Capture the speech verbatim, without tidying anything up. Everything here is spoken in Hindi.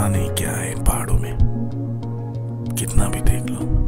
पता नहीं क्या है इन पहाड़ों में, कितना भी देख लो।